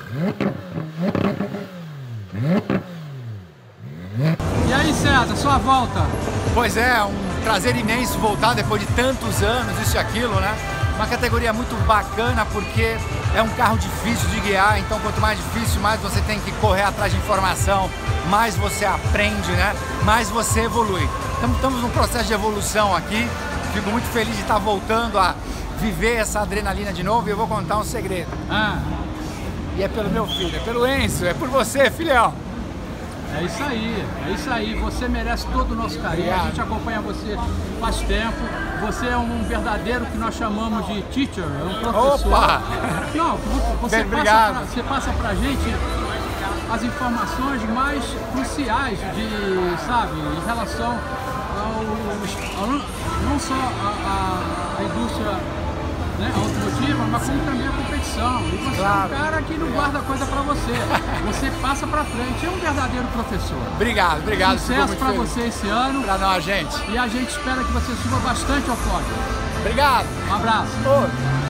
E aí, César, sua volta? Pois é, um prazer imenso voltar depois de tantos anos, isso e aquilo, né? Uma categoria muito bacana porque é um carro difícil de guiar, então quanto mais difícil, mais você tem que correr atrás de informação, mais você aprende, né? Mais você evolui. Então, estamos num processo de evolução aqui, fico muito feliz de estar voltando a viver essa adrenalina de novo e eu vou contar um segredo. E é pelo meu filho, é pelo Enzo, é por você, filhão. É isso aí, você merece todo o nosso carinho. Obrigado. A gente acompanha você faz tempo, você é um verdadeiro que nós chamamos de teacher, é um professor. Opa! Não, você passa pra gente as informações mais cruciais em relação não só a indústria, né, automotiva, mas como também a competição. E você é um cara que não guarda coisa pra você. Você passa pra frente. É um verdadeiro professor. Obrigado. Sucesso pra você esse ano. Pra nós, gente. E a gente espera que você suba bastante ao pódio. Obrigado. Um abraço. Ô.